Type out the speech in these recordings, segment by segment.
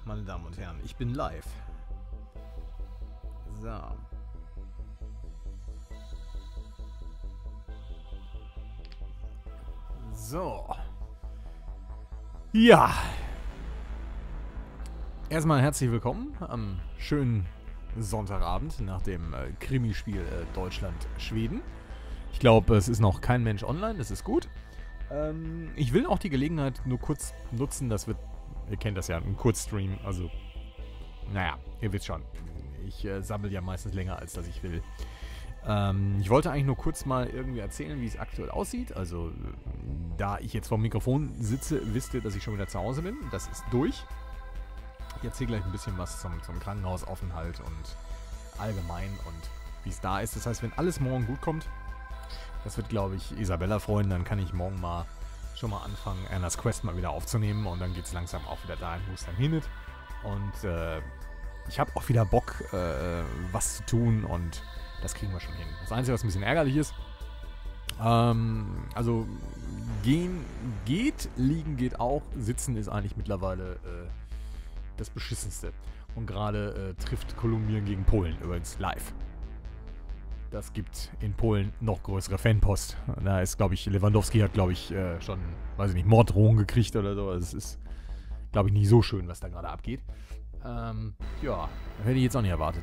meine Damen und Herren. Ich bin live. So. So. Ja. Erstmal herzlich willkommen am schönen Sonntagabend nach dem Krimispiel Deutschland-Schweden. Ich glaube, es ist noch kein Mensch online, das ist gut. Ich will auch die Gelegenheit nur kurz nutzen, das wird, ihr kennt das ja, ein Kurzstream, also, naja, ihr wisst schon, ich sammle ja meistens länger, als dass ich will. Ich wollte eigentlich nur kurz mal irgendwie erzählen, wie es aktuell aussieht, also, da ich jetzt vorm Mikrofon sitze, wisst ihr, dass ich schon wieder zu Hause bin, das ist durch. Ich erzähle gleich ein bisschen was zum Krankenhausaufenthalt und allgemein und wie es da ist. Das heißt, wenn alles morgen gut kommt, das wird, glaube ich, Isabella freuen, dann kann ich morgen mal schon mal anfangen, Anna's Quest mal wieder aufzunehmen und dann geht es langsam auch wieder dahin, wo es dann hin ist. Und ich habe auch wieder Bock, was zu tun und das kriegen wir schon hin. Das Einzige, was ein bisschen ärgerlich ist, also gehen geht, liegen geht auch, sitzen ist eigentlich mittlerweile das Beschissenste. Und gerade trifft Kolumbien gegen Polen übrigens live. Das gibt in Polen noch größere Fanpost. Da ist, glaube ich, Lewandowski hat, glaube ich, schon, weiß ich nicht, Morddrohungen gekriegt oder so. Also es ist, glaube ich, nicht so schön, was da gerade abgeht. Ja, hätte ich jetzt auch nicht erwartet.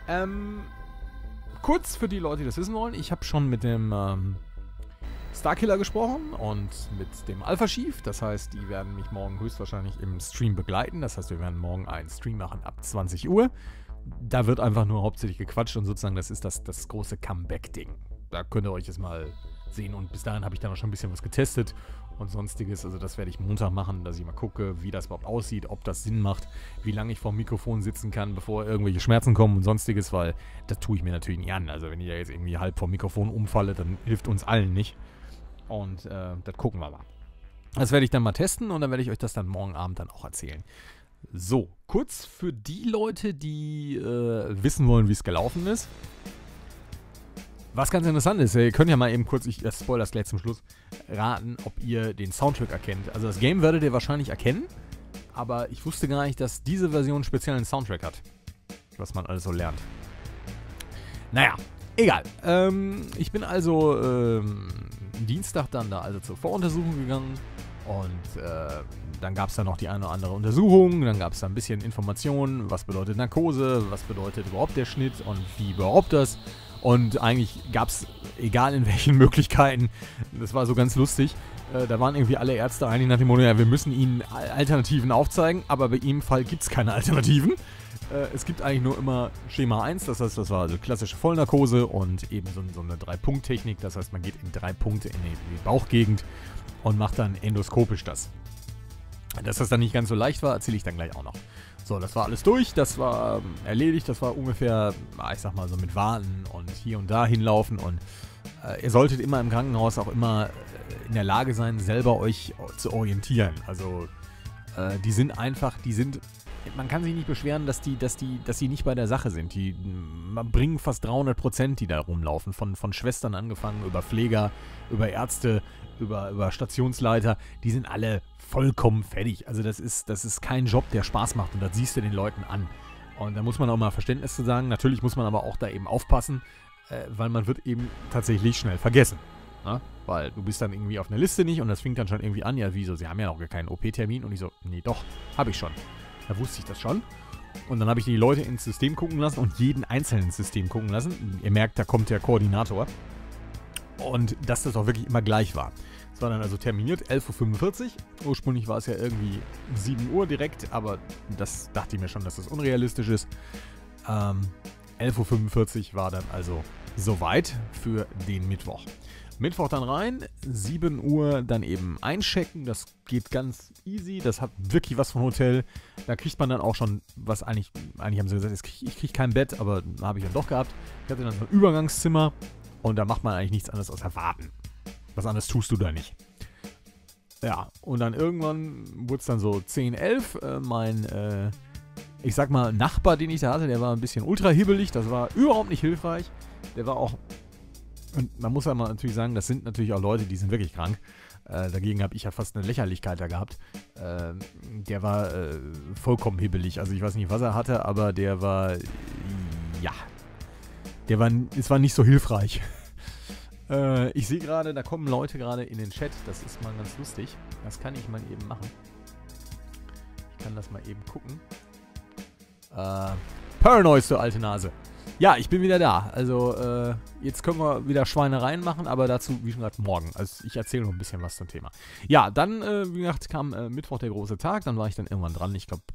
Kurz für die Leute, die das wissen wollen. Ich habe schon mit dem Starkiller gesprochen und mit dem Alpha Chief. Das heißt, die werden mich morgen höchstwahrscheinlich im Stream begleiten. Das heißt, wir werden morgen einen Stream machen ab 20 Uhr. Da wird einfach nur hauptsächlich gequatscht und sozusagen das ist das große Comeback-Ding. Da könnt ihr euch jetzt mal sehen und bis dahin habe ich dann auch schon ein bisschen was getestet und sonstiges. Also das werde ich Montag machen, dass ich mal gucke, wie das überhaupt aussieht, ob das Sinn macht, wie lange ich vor dem Mikrofon sitzen kann, bevor irgendwelche Schmerzen kommen und sonstiges, weil das tue ich mir natürlich nicht an. Also wenn ich ja jetzt irgendwie halb vor dem Mikrofon umfalle, dann hilft uns allen nicht. Und das gucken wir mal. Das werde ich dann mal testen und dann werde ich euch das dann morgen Abend dann auch erzählen. So, kurz für die Leute, die wissen wollen, wie es gelaufen ist. Was ganz interessant ist, ihr könnt ja mal eben kurz, ich spoilere das gleich zum Schluss, raten, ob ihr den Soundtrack erkennt. Also das Game werdet ihr wahrscheinlich erkennen, aber ich wusste gar nicht, dass diese Version einen speziellen Soundtrack hat. Was man alles so lernt. Naja, egal. Ich bin also Dienstag dann da also zur Voruntersuchung gegangen und dann gab es da noch die eine oder andere Untersuchung, dann gab es da ein bisschen Informationen, was bedeutet Narkose, was bedeutet überhaupt der Schnitt und wie überhaupt das. Und eigentlich gab es, egal in welchen Möglichkeiten, das war so ganz lustig, da waren irgendwie alle Ärzte eigentlich nach dem Motto, ja, wir müssen ihnen Alternativen aufzeigen, aber bei ihm Fall gibt es keine Alternativen. Es gibt eigentlich nur immer Schema 1, das heißt, das war also klassische Vollnarkose und eben so eine 3-Punkt-Technik, das heißt, man geht in 3 Punkte in die Bauchgegend und macht dann endoskopisch das. Dass das dann nicht ganz so leicht war, erzähle ich dann gleich auch noch. So, das war alles durch, das war erledigt, das war ungefähr, ich sag mal so mit Warten und hier und da hinlaufen und ihr solltet immer im Krankenhaus auch immer in der Lage sein, selber euch zu orientieren. Also, man kann sich nicht beschweren, dass die nicht bei der Sache sind. Die bringen fast 300%, die da rumlaufen. Von Schwestern angefangen, über Pfleger, über Ärzte, über Stationsleiter. Die sind alle vollkommen fertig. Also das ist kein Job, der Spaß macht. Und das siehst du den Leuten an. Und da muss man auch mal Verständnis zu sagen. Natürlich muss man aber auch da eben aufpassen, weil man wird eben tatsächlich schnell vergessen. Na? Weil du bist dann irgendwie auf einer Liste nicht und das fängt dann schon irgendwie an. Ja, wieso? Sie haben ja noch gar keinen OP-Termin. Und ich so, nee, doch, habe ich schon. Da wusste ich das schon. Und dann habe ich die Leute ins System gucken lassen und jeden einzelnen ins System gucken lassen. Ihr merkt, da kommt der Koordinator. Und dass das auch wirklich immer gleich war. Es war dann also terminiert, 11:45 Uhr. Ursprünglich war es ja irgendwie 7 Uhr direkt, aber das dachte ich mir schon, dass das unrealistisch ist. 11:45 Uhr war dann also soweit für den Mittwoch. Mittwoch dann rein, 7 Uhr dann eben einchecken, das geht ganz easy, das hat wirklich was von Hotel. Da kriegt man dann auch schon, was eigentlich haben sie gesagt, ich krieg kein Bett, aber habe ich dann doch gehabt. Ich hatte dann so ein Übergangszimmer und da macht man eigentlich nichts anderes als warten. Was anderes tust du da nicht. Ja, und dann irgendwann wurde es dann so 10, 11, ich sag mal, Nachbar, den ich da hatte, der war ein bisschen ultra hibbelig, das war überhaupt nicht hilfreich. Der war auch, und man muss ja mal natürlich sagen, das sind natürlich auch Leute, die sind wirklich krank. Dagegen habe ich ja fast eine Lächerlichkeit da gehabt. Der war vollkommen hibbelig. Also ich weiß nicht, was er hatte, aber der war, ja, es war nicht so hilfreich. Ich sehe gerade, da kommen Leute gerade in den Chat. Das ist mal ganz lustig. Das kann ich mal eben machen. Ich kann das mal eben gucken. Paranoid, du alte Nase. Ja, ich bin wieder da. Also, jetzt können wir wieder Schweinereien machen, aber dazu, wie schon gesagt, morgen. Also, ich erzähle noch ein bisschen was zum Thema. Ja, dann, wie gesagt, kam Mittwoch der große Tag. Dann war ich dann irgendwann dran. Ich glaube,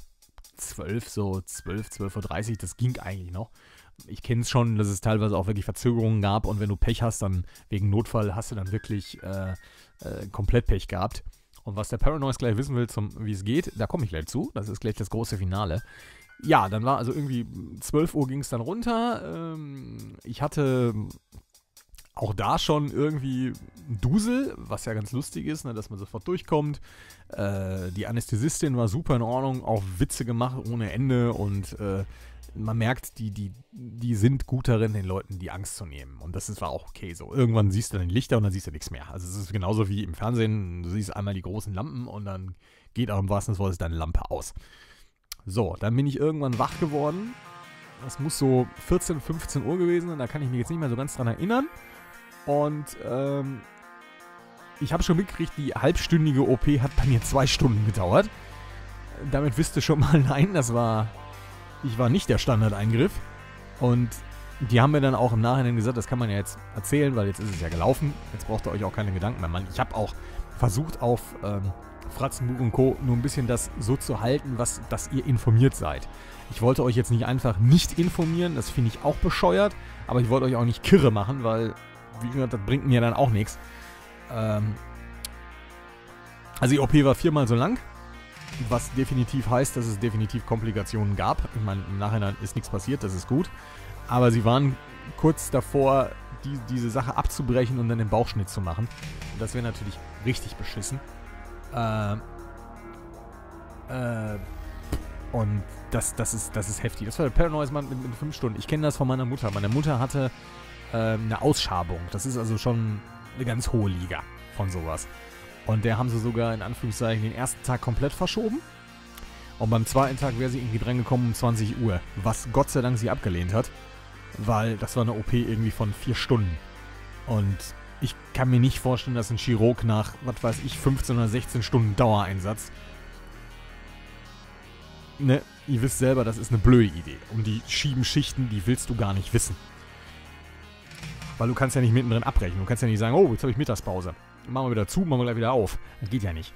12:30 Uhr. Das ging eigentlich noch. Ich kenne es schon, dass es teilweise auch wirklich Verzögerungen gab. Und wenn du Pech hast, dann wegen Notfall hast du dann wirklich komplett Pech gehabt. Und was der Paranoid gleich wissen will, wie es geht, da komme ich gleich zu. Das ist gleich das große Finale. Ja, dann war also irgendwie 12 Uhr ging es dann runter. Ich hatte auch da schon irgendwie Dusel, was ja ganz lustig ist, ne, dass man sofort durchkommt. Die Anästhesistin war super in Ordnung, auch Witze gemacht ohne Ende und man merkt, die sind gut darin, den Leuten die Angst zu nehmen. Und das war auch okay so. Irgendwann siehst du dann die Lichter und dann siehst du nichts mehr. Also es ist genauso wie im Fernsehen. Du siehst einmal die großen Lampen und dann geht auch im wahrsten Sinne des Wortes deine Lampe aus. So, dann bin ich irgendwann wach geworden. Das muss so 14, 15 Uhr gewesen sein. Da kann ich mich jetzt nicht mehr so ganz dran erinnern. Und ich habe schon mitgekriegt, die halbstündige OP hat bei mir 2 Stunden gedauert. Damit wisst ihr schon mal, nein, ich war nicht der Standardeingriff. Und die haben mir dann auch im Nachhinein gesagt, das kann man ja jetzt erzählen, weil jetzt ist es ja gelaufen. Jetzt braucht ihr euch auch keine Gedanken mehr machen. Ich habe auch versucht auf Fratzenbuch und Co. nur ein bisschen das so zu halten, dass ihr informiert seid. Ich wollte euch jetzt nicht einfach nicht informieren, das finde ich auch bescheuert, aber ich wollte euch auch nicht kirre machen, weil, wie gesagt, das bringt mir dann auch nichts. Also die OP war 4-mal so lang, was definitiv heißt, dass es definitiv Komplikationen gab. Ich meine, im Nachhinein ist nichts passiert, das ist gut. Aber sie waren kurz davor, diese Sache abzubrechen und dann den Bauchschnitt zu machen. Und das wäre natürlich richtig beschissen. Und das ist heftig. Das war der Paranoid Mann mit 5 Stunden. Ich kenne das von meiner Mutter. Meine Mutter hatte eine Ausschabung. Das ist also schon eine ganz hohe Liga von sowas. Und der haben sie sogar in Anführungszeichen den ersten Tag komplett verschoben. Und beim zweiten Tag wäre sie irgendwie dran gekommen um 20 Uhr. Was Gott sei Dank sie abgelehnt hat. Weil das war eine OP irgendwie von 4 Stunden. Und ich kann mir nicht vorstellen, dass ein Chirurg nach, was weiß ich, 15 oder 16 Stunden Dauereinsatz, ne, ihr wisst selber, das ist eine blöde Idee. Und die Schiebenschichten, die willst du gar nicht wissen. Weil du kannst ja nicht mittendrin abbrechen. Du kannst ja nicht sagen, oh, jetzt habe ich Mittagspause. Machen wir wieder zu, machen wir gleich wieder auf. Das geht ja nicht.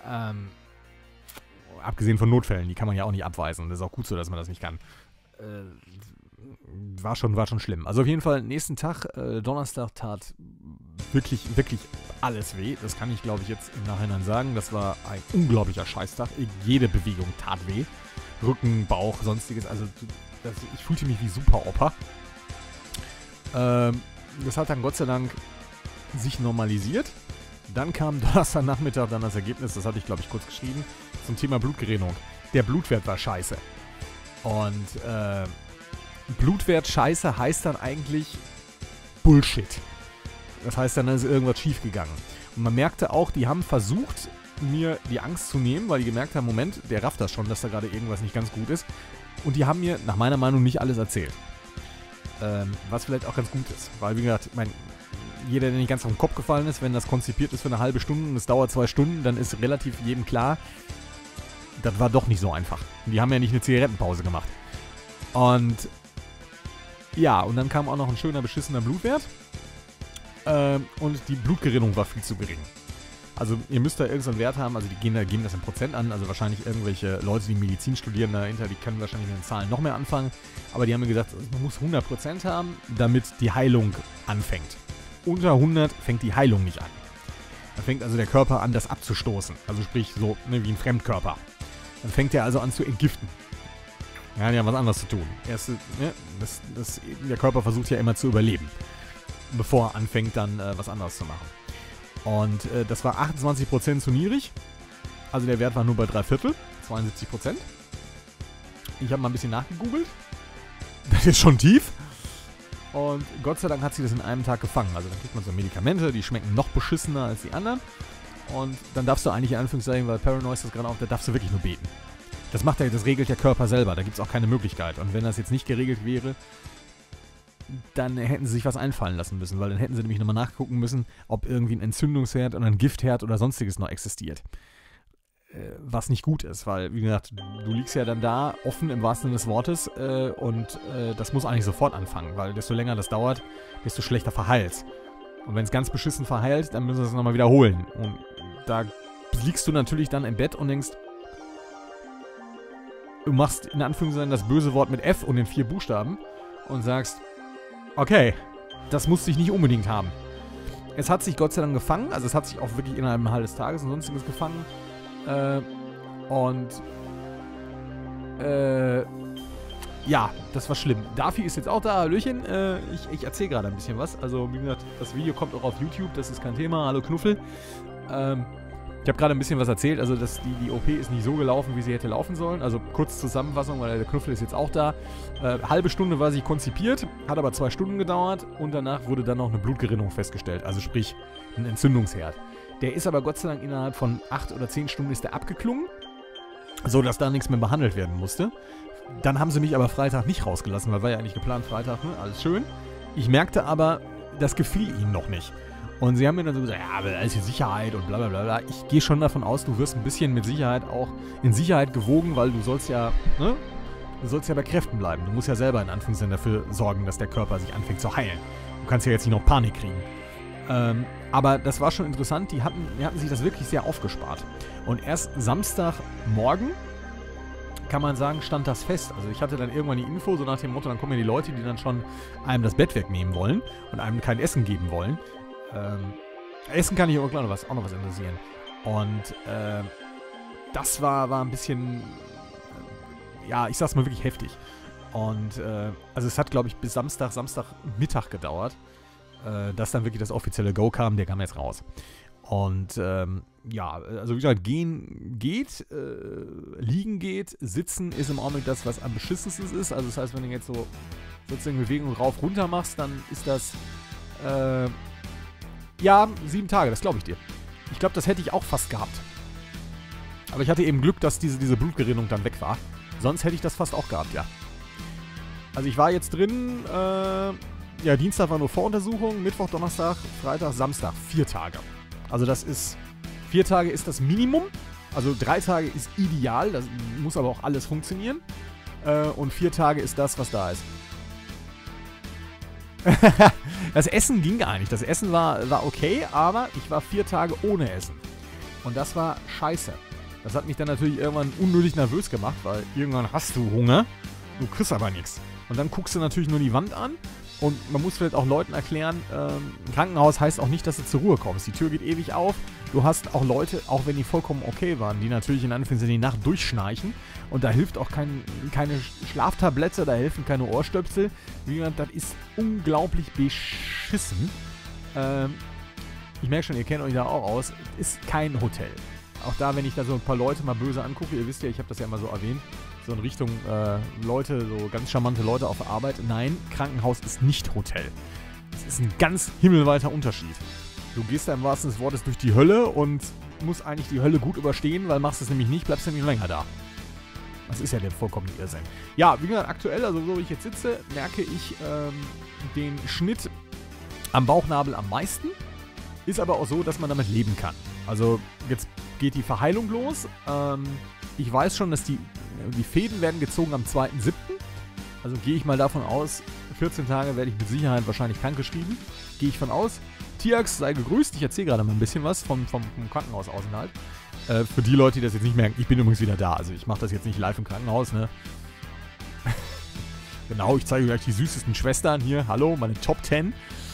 Abgesehen von Notfällen, die kann man ja auch nicht abweisen. Das ist auch gut so, dass man das nicht kann. War schon schlimm. Also auf jeden Fall, nächsten Tag, Donnerstag, tat wirklich, wirklich alles weh. Das kann ich, glaube ich, jetzt im Nachhinein sagen. Das war ein unglaublicher Scheißtag. Jede Bewegung tat weh. Rücken, Bauch, sonstiges. Also ich fühlte mich wie Super-Opa. Das hat dann Gott sei Dank sich normalisiert. Dann kam Donnerstagnachmittag dann das Ergebnis, das hatte ich, glaube ich, kurz geschrieben, zum Thema Blutgerinnung. Der Blutwert war scheiße. Und Blutwert scheiße heißt dann eigentlich Bullshit. Das heißt, dann ist irgendwas schiefgegangen. Und man merkte auch, die haben versucht, mir die Angst zu nehmen, weil die gemerkt haben, Moment, der rafft das schon, dass da gerade irgendwas nicht ganz gut ist. Und die haben mir, nach meiner Meinung, nicht alles erzählt. Was vielleicht auch ganz gut ist. Weil, wie gesagt, jeder, der nicht ganz auf den Kopf gefallen ist, wenn das konzipiert ist für eine halbe Stunde und es dauert 2 Stunden, dann ist relativ jedem klar, das war doch nicht so einfach. Und die haben ja nicht eine Zigarettenpause gemacht. Und ja, und dann kam auch noch ein schöner, beschissener Blutwert. Und die Blutgerinnung war viel zu gering. Also ihr müsst da irgendeinen Wert haben, also die geben das in Prozent an, also wahrscheinlich irgendwelche Leute, die Medizin studieren dahinter, die können wahrscheinlich mit den Zahlen noch mehr anfangen. Aber die haben mir gesagt, man muss 100% haben, damit die Heilung anfängt. Unter 100 fängt die Heilung nicht an. Da fängt also der Körper an, das abzustoßen. Also sprich so, ne, wie ein Fremdkörper. Dann fängt er also an zu entgiften. Ja, die haben was anderes zu tun. Der Körper versucht ja immer zu überleben, bevor er anfängt, dann was anderes zu machen. Und das war 28% zu niedrig. Also der Wert war nur bei 3/4, 72%. Ich habe mal ein bisschen nachgegoogelt. Das ist schon tief. Und Gott sei Dank hat sie das in einem Tag gefangen. Also dann kriegt man so Medikamente, die schmecken noch beschissener als die anderen. und dann darfst du eigentlich in Anführungszeichen, weil Paranoid das gerade auch, da darfst du wirklich nur beten. Das regelt der Körper selber, da gibt es auch keine Möglichkeit. Und wenn das jetzt nicht geregelt wäre, dann hätten sie sich was einfallen lassen müssen, weil dann hätten sie nämlich nochmal nachgucken müssen, ob irgendwie ein Entzündungsherd oder ein Giftherd oder sonstiges noch existiert. Was nicht gut ist, weil, wie gesagt, du liegst ja dann da, offen im wahrsten Sinne des Wortes, und das muss eigentlich sofort anfangen, weil desto länger das dauert, desto schlechter verheilt's. Und wenn es ganz beschissen verheilt, dann müssen wir es nochmal wiederholen. Und da liegst du natürlich dann im Bett und denkst, du machst in Anführungszeichen das böse Wort mit F und den 4 Buchstaben und sagst, okay, das musste ich nicht unbedingt haben. Es hat sich Gott sei Dank gefangen, also es hat sich auch wirklich innerhalb eines Tages und sonstiges gefangen. Ja, das war schlimm. Dafi ist jetzt auch da, Hallöchen. Ich erzähle gerade ein bisschen was. Also, wie gesagt, das Video kommt auch auf YouTube, das ist kein Thema. Hallo Knuffel. Ich habe gerade ein bisschen was erzählt, also die OP ist nicht so gelaufen, wie sie hätte laufen sollen. Also kurz Zusammenfassung, weil der Knuffel ist jetzt auch da. Halbe Stunde war sie konzipiert, hat aber 2 Stunden gedauert und danach wurde dann noch eine Blutgerinnung festgestellt, also sprich ein Entzündungsherd. Der ist aber Gott sei Dank innerhalb von 8 oder 10 Stunden ist der abgeklungen, sodass da nichts mehr behandelt werden musste. Dann haben sie mich aber Freitag nicht rausgelassen, weil war ja eigentlich geplant Freitag, ne? Alles schön. Ich merkte aber, das gefiel ihnen noch nicht. Und sie haben mir dann so gesagt, ja, aber alles hier Sicherheit und bla bla bla bla. Ich gehe schon davon aus, du wirst ein bisschen mit Sicherheit auch in Sicherheit gewogen, weil du sollst ja, ne? Du sollst ja bei Kräften bleiben. Du musst ja selber in Anführungszeichen dafür sorgen, dass der Körper sich anfängt zu heilen. Du kannst ja jetzt nicht noch Panik kriegen. Aber das war schon interessant, die hatten sich das wirklich sehr aufgespart. Und erst Samstagmorgen, kann man sagen, stand das fest. Also ich hatte dann irgendwann die Info, so nach dem Motto, dann kommen ja die Leute, die dann schon einem das Bett wegnehmen wollen und einem kein Essen geben wollen. Essen kann ich auch noch was interessieren. Und das war ein bisschen, ja, ich sag's mal wirklich heftig. Und also es hat, glaube ich, bis Samstagmittag gedauert, dass dann wirklich das offizielle Go kam. Der kam jetzt raus. Und ja, also wie gesagt, gehen geht, liegen geht, sitzen ist im Augenblick das, was am beschissensten ist. Also das heißt, wenn du jetzt so sozusagen Bewegung rauf, runter machst, dann ist das, ja, 7 Tage, das glaube ich dir. Ich glaube, das hätte ich auch fast gehabt. Aber ich hatte eben Glück, dass diese Blutgerinnung dann weg war. Sonst hätte ich das fast auch gehabt, ja. Also ich war jetzt drin, ja, Dienstag war nur Voruntersuchung, Mittwoch, Donnerstag, Freitag, Samstag, 4 Tage. Also das ist, 4 Tage ist das Minimum. Also 3 Tage ist ideal, das muss aber auch alles funktionieren. Und 4 Tage ist das, was da ist. Das Essen ging gar nicht. Das Essen war okay, aber ich war 4 Tage ohne Essen. Und das war scheiße. Das hat mich dann natürlich irgendwann unnötig nervös gemacht, weil irgendwann hast du Hunger, du kriegst aber nichts. Und dann guckst du natürlich nur die Wand an. Und man muss vielleicht auch Leuten erklären, ein Krankenhaus heißt auch nicht, dass du zur Ruhe kommst. Die Tür geht ewig auf. Du hast auch Leute, auch wenn die vollkommen okay waren, die natürlich in Anführungszeichen die Nacht durchschnarchen. Und da hilft auch keine Schlaftablette, da helfen keine Ohrstöpsel. Wie gesagt, das ist unglaublich beschissen. Ich merke schon, ihr kennt euch da auch aus. Es ist kein Hotel. Auch da, wenn ich da so ein paar Leute mal böse angucke, ihr wisst ja, ich habe das ja immer so erwähnt, so in Richtung Leute, so ganz charmante Leute auf der Arbeit. Nein, Krankenhaus ist nicht Hotel. Das ist ein ganz himmelweiter Unterschied. Du gehst da im wahrsten Sinne des Wortes durch die Hölle und musst eigentlich die Hölle gut überstehen, weil machst du es nämlich nicht, bleibst du nämlich länger da. Das ist ja der vollkommene Irrsinn. Ja, wie gesagt, aktuell, also so wie ich jetzt sitze, merke ich den Schnitt am Bauchnabel am meisten. Ist aber auch so, dass man damit leben kann. Also jetzt geht die Verheilung los. Ich weiß schon, dass die Fäden werden gezogen am 2.7. Also gehe ich mal davon aus, 14 Tage werde ich mit Sicherheit wahrscheinlich krankgeschrieben. Gehe ich von aus. Tiax, sei gegrüßt. Ich erzähle gerade mal ein bisschen was vom Krankenhausaufenthalt. Für die Leute, die das jetzt nicht merken, ich bin übrigens wieder da. Also ich mache das jetzt nicht live im Krankenhaus, ne? Genau, ich zeige euch gleich die süßesten Schwestern hier. Hallo, meine Top 10.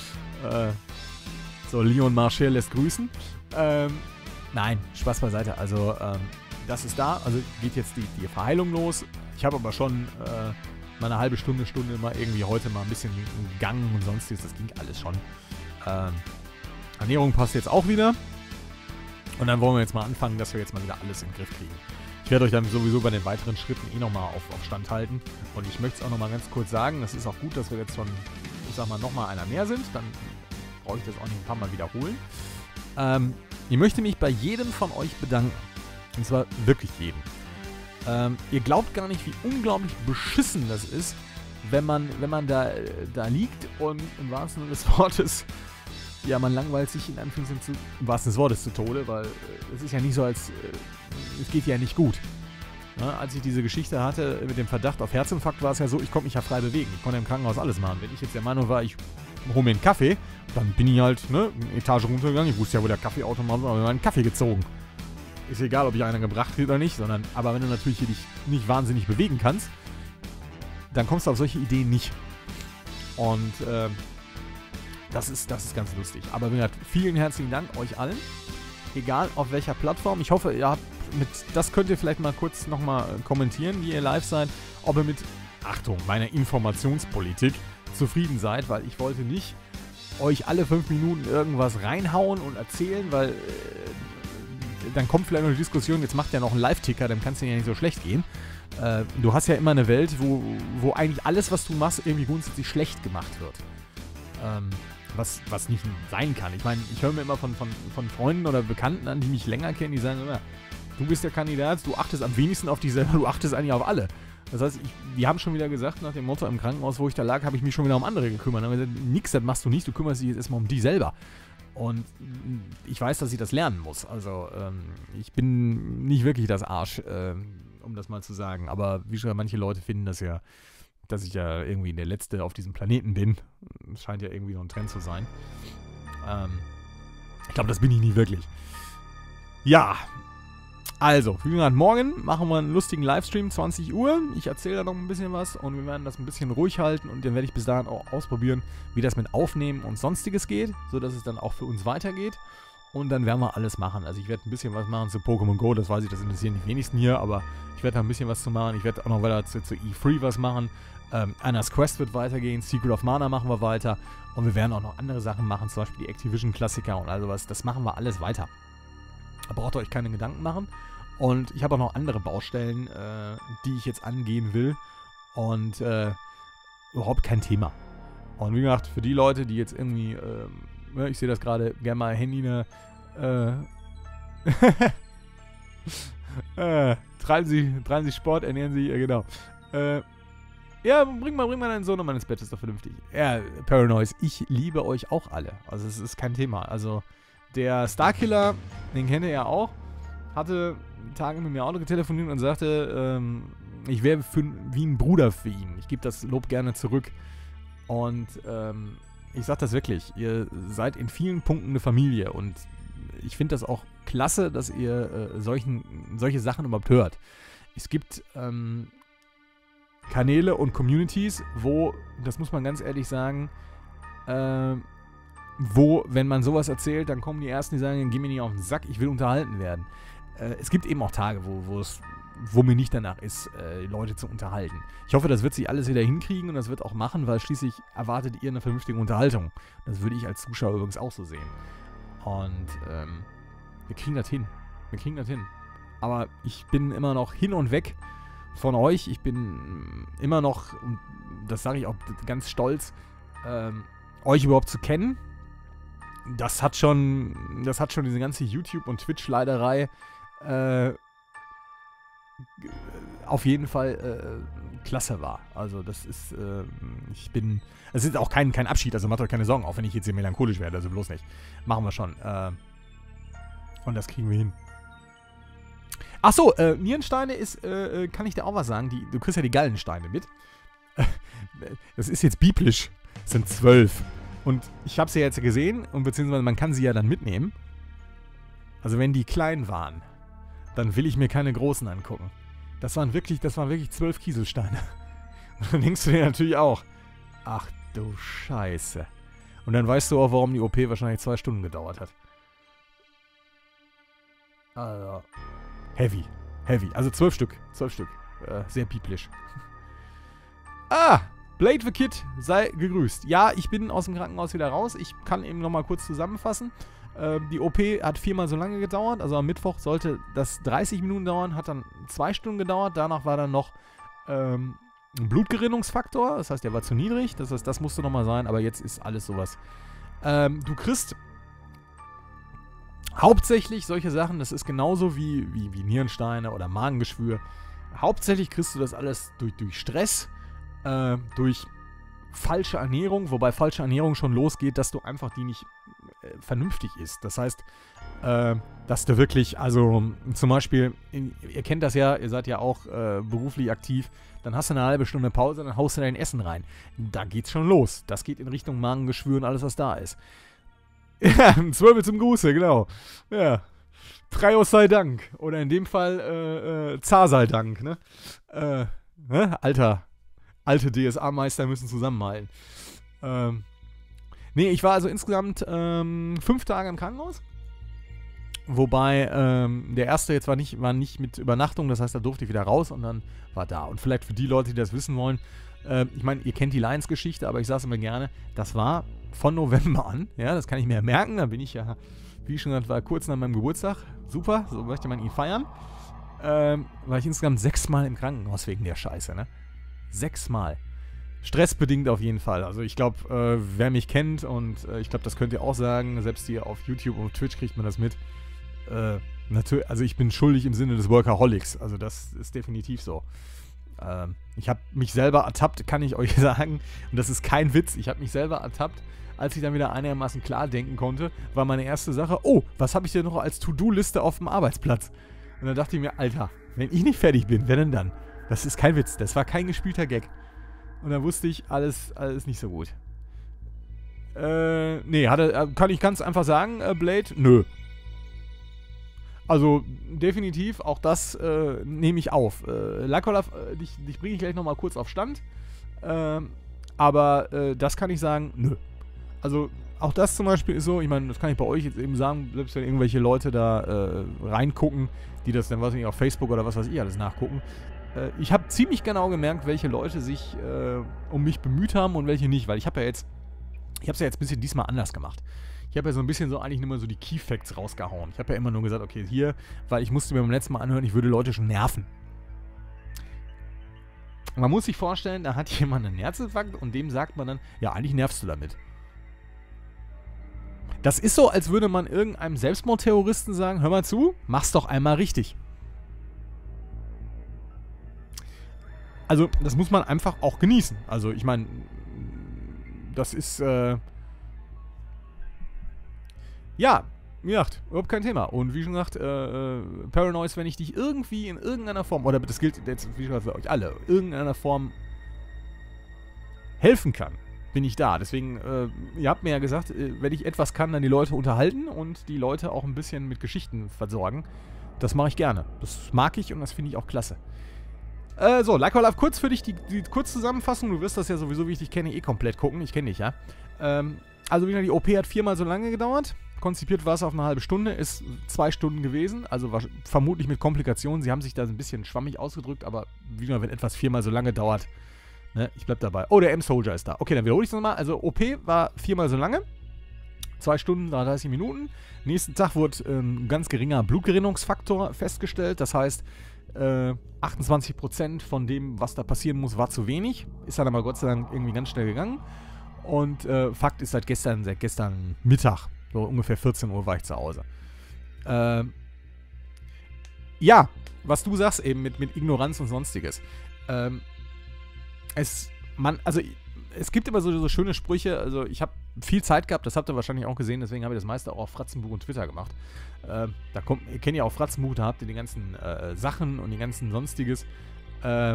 So, Leon Marchel lässt grüßen. Nein, Spaß beiseite. Also, das ist da. Also geht jetzt die Verheilung los. Ich habe aber schon mal eine halbe Stunde mal irgendwie heute mal ein bisschen gegangen und sonstiges. Das ging alles schon. Ernährung passt jetzt auch wieder. Und dann wollen wir jetzt mal anfangen, dass wir jetzt mal wieder alles in den Griff kriegen. Ich werde euch dann sowieso bei den weiteren Schritten nochmal auf Stand halten. Und ich möchte es auch nochmal ganz kurz sagen, das ist auch gut, dass wir jetzt schon, ich sag mal, nochmal einer mehr sind. Dann brauche ich das auch nicht ein paar Mal wiederholen. Ich möchte mich bei jedem von euch bedanken. Und zwar wirklich jedem. Ihr glaubt gar nicht, wie unglaublich beschissen das ist, wenn man da liegt und im wahrsten Sinne des Wortes, ja, man langweilt sich in Anführungszeichen im wahrsten Sinne des Wortes zu Tode, weil es ist ja nicht so, als es geht ja nicht gut. Ja, als ich diese Geschichte hatte mit dem Verdacht auf Herzinfarkt, war es ja so, ich konnte mich ja frei bewegen. Ich konnte im Krankenhaus alles machen. Wenn ich jetzt der Meinung war, ich hole mir einen Kaffee, dann bin ich halt eine Etage runtergegangen. Ich wusste ja, wo der Kaffeeautomat war, aber mir einen Kaffee gezogen. Ist egal, ob ich einen gebracht kriege oder nicht, aber wenn du natürlich hier dich nicht wahnsinnig bewegen kannst, dann kommst du auf solche Ideen nicht. Und das ist ganz lustig. Aber wie gesagt, vielen herzlichen Dank euch allen. Egal auf welcher Plattform. Ich hoffe, ihr habt das könnt ihr vielleicht mal kurz nochmal kommentieren, wie ihr live seid, ob ihr mit, Achtung, meiner Informationspolitik zufrieden seid, weil ich wollte nicht euch alle 5 Minuten irgendwas reinhauen und erzählen, weil dann kommt vielleicht noch eine Diskussion, jetzt macht ja noch einen Live-Ticker, dann kann es dir ja nicht so schlecht gehen. Du hast ja immer eine Welt, wo eigentlich alles, was du machst, irgendwie grundsätzlich schlecht gemacht wird. Was nicht sein kann. Ich meine, ich höre mir immer von Freunden oder Bekannten an, die mich länger kennen, die sagen immer, du bist der Kandidat, du achtest am wenigsten auf dich selber, du achtest eigentlich auf alle. Das heißt, die haben schon wieder gesagt, nach dem Motto im Krankenhaus, wo ich da lag, habe ich mich schon wieder um andere gekümmert. Dann haben wir gesagt, nix, das machst du nicht, du kümmerst dich jetzt erstmal um dich selber. Und ich weiß, dass ich das lernen muss. Also, ich bin nicht wirklich das Arsch, um das mal zu sagen. Aber wie schon, manche Leute finden das ja, dass ich ja irgendwie der Letzte auf diesem Planeten bin. Das scheint ja irgendwie so ein Trend zu sein. Ich glaube, das bin ich nie wirklich. Ja. Also, wie gesagt, morgen machen wir einen lustigen Livestream, 20 Uhr. Ich erzähle da noch ein bisschen was und wir werden das ein bisschen ruhig halten und dann werde ich bis dahin auch ausprobieren, wie das mit Aufnehmen und Sonstiges geht, sodass es dann auch für uns weitergeht. Und dann werden wir alles machen. Also ich werde ein bisschen was machen zu Pokémon Go, das weiß ich, das interessieren die wenigsten hier, aber ich werde da ein bisschen was zu machen. Ich werde auch noch weiter zu E3 was machen. Anna's Quest wird weitergehen, Secret of Mana machen wir weiter und wir werden auch noch andere Sachen machen, zum Beispiel die Activision-Klassiker und all sowas. Das machen wir alles weiter. Da braucht ihr euch keine Gedanken machen. Und ich habe auch noch andere Baustellen, die ich jetzt angehen will. Und überhaupt kein Thema. Und wie gesagt, für die Leute, die jetzt irgendwie, ich sehe das gerade, gerne mal Handy, treiben Sie Sport, ernähren Sie, genau. Ja, bring mal deinen Sohn nochmal ins Bett, ist doch vernünftig. Ja, Paranoise, ich liebe euch auch alle. Also es ist kein Thema. Also der Starkiller, den kennt ihr ja auch, hatte Tage mit mir auch noch telefoniert und sagte, ich wäre wie ein Bruder für ihn. Ich gebe das Lob gerne zurück. Und ich sage das wirklich, ihr seid in vielen Punkten eine Familie und ich finde das auch klasse, dass ihr solche Sachen überhaupt hört. Es gibt Kanäle und Communities, wo, das muss man ganz ehrlich sagen, wo, wenn man sowas erzählt, dann kommen die Ersten, die sagen, geh mir nicht auf den Sack, ich will unterhalten werden. Es gibt eben auch Tage, wo mir nicht danach ist, Leute zu unterhalten. Ich hoffe, das wird sich alles wieder hinkriegen und das wird auch machen, weil schließlich erwartet ihr eine vernünftige Unterhaltung. Das würde ich als Zuschauer übrigens auch so sehen. Und wir kriegen das hin. Wir kriegen das hin. Aber ich bin immer noch hin und weg von euch. Ich bin immer noch, und das sage ich auch ganz stolz, euch überhaupt zu kennen. Das hat schon diese ganze YouTube- und Twitch-Leiderei auf jeden Fall klasse war. Also das ist, es ist auch kein Abschied, also macht euch keine Sorgen, auch wenn ich jetzt hier melancholisch werde, also bloß nicht. Machen wir schon. Und das kriegen wir hin. Achso, Nierensteine ist, kann ich dir auch was sagen, du kriegst ja die Gallensteine mit. Das ist jetzt biblisch. Es sind 12. Und ich habe sie ja jetzt gesehen, und beziehungsweise man kann sie ja dann mitnehmen. Also wenn die klein waren, dann will ich mir keine großen angucken. Das waren wirklich 12 Kieselsteine. Und dann denkst du dir natürlich auch, ach du Scheiße. Und dann weißt du auch, warum die OP wahrscheinlich 2 Stunden gedauert hat. Also, heavy. Also 12 Stück. Sehr biblisch. Blade the Kid, sei gegrüßt. Ja, ich bin aus dem Krankenhaus wieder raus. Ich kann eben nochmal kurz zusammenfassen. Die OP hat 4-mal so lange gedauert. Also am Mittwoch sollte das 30 Minuten dauern, hat dann 2 Stunden gedauert. Danach war dann noch ein Blutgerinnungsfaktor. Das heißt, der war zu niedrig. Das heißt, das musste nochmal sein. Aber jetzt ist alles sowas. Du kriegst Hauptsächlich solche Sachen, das ist genauso wie Nierensteine oder Magengeschwür. Hauptsächlich kriegst du das alles durch Stress, durch falsche Ernährung, wobei falsche Ernährung schon losgeht, dass du einfach die nicht vernünftig isst. Das heißt, dass du wirklich, also zum Beispiel, ihr kennt das ja, ihr seid ja auch beruflich aktiv, dann hast du eine halbe Stunde Pause, dann haust du dein Essen rein. Da geht's schon los. Das geht in Richtung Magengeschwür und alles, was da ist. Ja, 12 zum Gruße, genau. Ja. Freios sei Dank. Oder in dem Fall Zar sei Dank, ne? Alte DSA-Meister müssen zusammenhalten. Nee, ich war also insgesamt 5 Tage im Krankenhaus. Wobei der erste jetzt war nicht mit Übernachtung, das heißt, da durfte ich wieder raus und dann war da. Und vielleicht für die Leute, die das wissen wollen, ich meine, ihr kennt die Lions-Geschichte, aber ich sage es immer gerne, das war von November an, ja, das kann ich mir merken, da bin ich ja, wie schon gesagt, war kurz nach meinem Geburtstag, super, so möchte man ihn feiern, war ich insgesamt 6 Mal im Krankenhaus wegen der Scheiße, ne? 6 Mal. Stressbedingt auf jeden Fall. Also ich glaube, wer mich kennt und ich glaube, das könnt ihr auch sagen, selbst hier auf YouTube und Twitch kriegt man das mit. Natürlich, also ich bin schuldig im Sinne des Workaholics. Also das ist definitiv so. Ich habe mich selber ertappt, kann ich euch sagen. Und das ist kein Witz. Ich habe mich selber ertappt, als ich dann wieder einigermaßen klar denken konnte, war meine erste Sache, oh, was habe ich denn noch als To-Do-Liste auf dem Arbeitsplatz? Und dann dachte ich mir, Alter, wenn ich nicht fertig bin, wer denn dann? Das ist kein Witz. Das war kein gespielter Gag. Und dann wusste ich, alles nicht so gut. Nee, kann ich ganz einfach sagen, Blade? Nö. Also, definitiv, auch das nehme ich auf. Lakolaf, dich bringe ich gleich nochmal kurz auf Stand. Aber das kann ich sagen, nö. Also, auch das zum Beispiel ist so, ich meine, das kann ich bei euch jetzt eben sagen, selbst wenn irgendwelche Leute da reingucken, die das dann, weiß ich nicht, auf Facebook oder was weiß ich alles nachgucken. Ich habe ziemlich genau gemerkt, welche Leute sich um mich bemüht haben und welche nicht, weil ich habe es ja jetzt ein bisschen diesmal anders gemacht. Ich habe ja so ein bisschen so eigentlich nur mal so die Key Facts rausgehauen. Ich habe ja immer nur gesagt, okay, hier, weil ich musste mir beim letzten Mal anhören, ich würde Leute schon nerven. Man muss sich vorstellen, da hat jemand einen Herzinfarkt und dem sagt man dann, ja, eigentlich nervst du damit. Das ist so, als würde man irgendeinem Selbstmordterroristen sagen, hör mal zu, mach's doch einmal richtig. Also, das muss man einfach auch genießen. Also, ich meine, das ist, ja, wie gesagt, überhaupt kein Thema. Und wie schon gesagt, Paranoise, wenn ich dich irgendwie in irgendeiner Form, oder das gilt jetzt, wie schon gesagt, für euch alle, in irgendeiner Form helfen kann, bin ich da. Deswegen, ihr habt mir ja gesagt, wenn ich etwas kann, dann die Leute unterhalten und die Leute auch ein bisschen mit Geschichten versorgen. Das mache ich gerne. Das mag ich und das finde ich auch klasse. So, Lakolaf, kurz für dich die Kurzzusammenfassung. Du wirst das ja sowieso, wie ich dich kenne, komplett gucken. Ich kenne dich, ja. Also, wie gesagt, die OP hat 4-mal so lange gedauert. Konzipiert war es auf eine halbe Stunde, ist 2 Stunden gewesen. Also vermutlich mit Komplikationen. Sie haben sich da ein bisschen schwammig ausgedrückt, aber wie gesagt, wenn etwas 4-mal so lange dauert, ne, ich bleib dabei. Oh, der M-Soldier ist da. Okay, dann wiederhole ich es nochmal. Also, OP war 4-mal so lange. 2 Stunden, 30 Minuten. Nächsten Tag wurde ein ganz geringer Blutgerinnungsfaktor festgestellt. Das heißt, 28% von dem, was da passieren muss, war zu wenig. Ist dann aber Gott sei Dank irgendwie ganz schnell gegangen. Und Fakt ist, seit gestern Mittag, so ungefähr 14 Uhr, war ich zu Hause. Ja, was du sagst eben mit Ignoranz und Sonstiges. Es gibt immer so schöne Sprüche. Also ich habe viel Zeit gehabt, das habt ihr wahrscheinlich auch gesehen, deswegen habe ich das meiste auch auf Fratzenbuch und Twitter gemacht. Ihr kennt ja auch Fratzenbuch, da habt ihr die ganzen Sachen und die ganzen Sonstiges. Ja,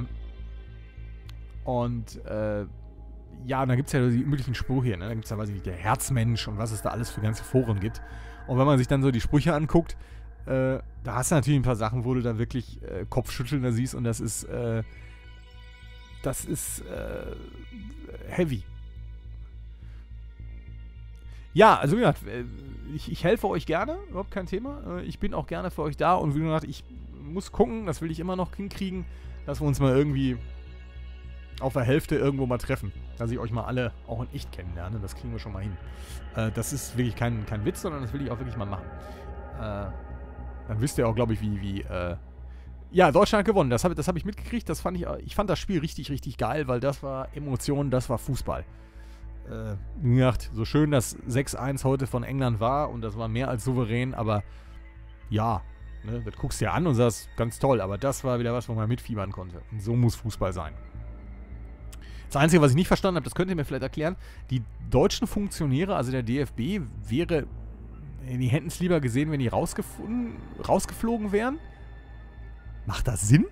und da gibt es ja die üblichen Sprüche hier, ne? Da gibt es ja, weiß ich nicht, der Herzmensch und was es da alles für ganze Foren gibt. Und wenn man sich dann so die Sprüche anguckt, da hast du natürlich ein paar Sachen, wo du da wirklich Kopfschütteln da siehst und das ist heavy. Ja, also wie gesagt, ich helfe euch gerne, überhaupt kein Thema. Ich bin auch gerne für euch da und wie gesagt, ich muss gucken, das will ich immer noch hinkriegen, dass wir uns mal irgendwie auf der Hälfte irgendwo mal treffen. Dass ich euch mal alle auch in echt kennenlerne, das kriegen wir schon mal hin. Das ist wirklich kein Witz, sondern das will ich auch wirklich mal machen. Dann wisst ihr auch, glaube ich, ja, Deutschland hat gewonnen, das hab ich mitgekriegt, ich fand das Spiel richtig, richtig geil, weil das war Emotionen, das war Fußball. wie gesagt, so schön das 6-1 heute von England war und das war mehr als souverän, aber ja, ne, das guckst du dir an und sagst, ganz toll, aber das war wieder was, wo man mitfiebern konnte. Und so muss Fußball sein. Das Einzige, was ich nicht verstanden habe, das könnt ihr mir vielleicht erklären, die deutschen Funktionäre, also der DFB, die hätten es lieber gesehen, wenn die rausgeflogen wären. Macht das Sinn?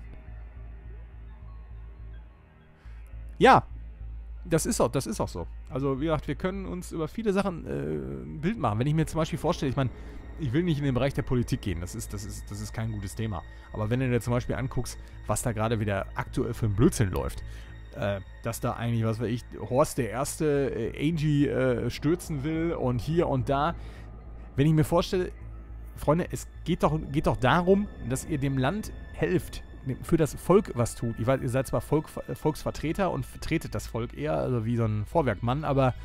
Ja, das ist auch so. Also, wie gesagt, wir können uns über viele Sachen ein Bild machen. Wenn ich mir zum Beispiel vorstelle, ich meine, ich will nicht in den Bereich der Politik gehen, das ist kein gutes Thema. Aber wenn du dir zum Beispiel anguckst, was da gerade wieder aktuell für ein Blödsinn läuft, dass da eigentlich, was weiß ich, Horst der Erste Angie stürzen will und hier und da. Wenn ich mir vorstelle, Freunde, es geht doch darum, dass ihr dem Land helft, für das Volk was tut. Ich weiß, ihr seid zwar Volksvertreter und vertretet das Volk eher, also wie so ein Vorwerkmann, aber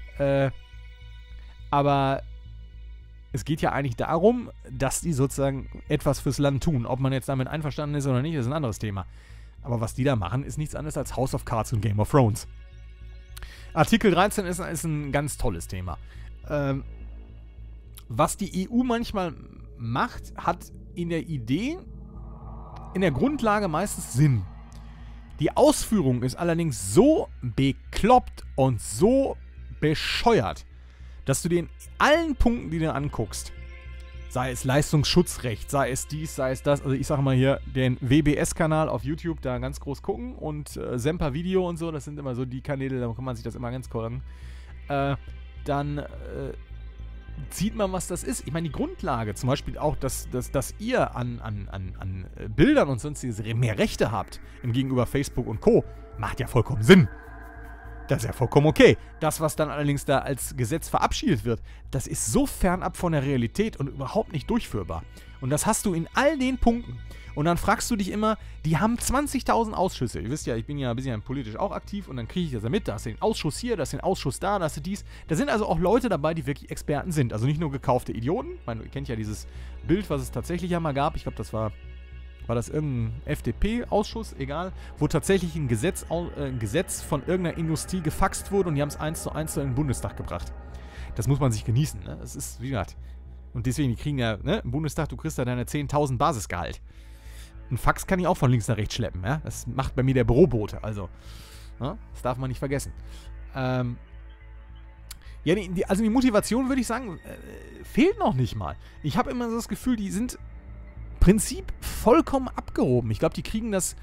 es geht ja eigentlich darum, dass die sozusagen etwas fürs Land tun. Ob man jetzt damit einverstanden ist oder nicht, ist ein anderes Thema. Aber was die da machen, ist nichts anderes als House of Cards und Game of Thrones. Artikel 13 ist ein ganz tolles Thema. Was die EU manchmal macht, hat in der Idee, in der Grundlage meistens Sinn. Die Ausführung ist allerdings so bekloppt und so bescheuert, dass du dir in allen Punkten, die du anguckst, sei es Leistungsschutzrecht, sei es dies, sei es das, also ich sage mal hier, den WBS-Kanal auf YouTube da ganz groß gucken und Semper Video und so, das sind immer so die Kanäle, da kann man sich das immer ganz gucken. Dann sieht man, was das ist. Ich meine, die Grundlage, zum Beispiel auch, dass ihr an Bildern und sonstiges mehr Rechte habt, im Gegenüber Facebook und Co., macht ja vollkommen Sinn. Das ist ja vollkommen okay. Das, was dann allerdings da als Gesetz verabschiedet wird, das ist so fernab von der Realität und überhaupt nicht durchführbar. Und das hast du in all den Punkten. Und dann fragst du dich immer, die haben 20.000 Ausschüsse. Ihr wisst ja, ich bin ja ein bisschen politisch auch aktiv und dann kriege ich das ja mit. Da hast du den Ausschuss hier, da hast du den Ausschuss da hast du dies. Da sind also auch Leute dabei, die wirklich Experten sind. Also nicht nur gekaufte Idioten. Ich meine, ihr kennt ja dieses Bild, was es tatsächlich ja mal gab. Ich glaube, das war das irgendein FDP-Ausschuss, egal, wo tatsächlich ein Gesetz von irgendeiner Industrie gefaxt wurde und die haben es 1:1 in den Bundestag gebracht. Das muss man sich genießen, ne? Das ist, wie gesagt, und deswegen, die kriegen ja, ne, im Bundestag, du kriegst da deine 10.000 Basisgehalt. Ein Fax kann ich auch von links nach rechts schleppen, ja? Das macht bei mir der Bürobote, also, ne? Das darf man nicht vergessen. Ja, also die Motivation, würde ich sagen, fehlt noch nicht mal. Ich habe immer so das Gefühl, die sind Prinzip vollkommen abgehoben. Ich glaube, die kriegen das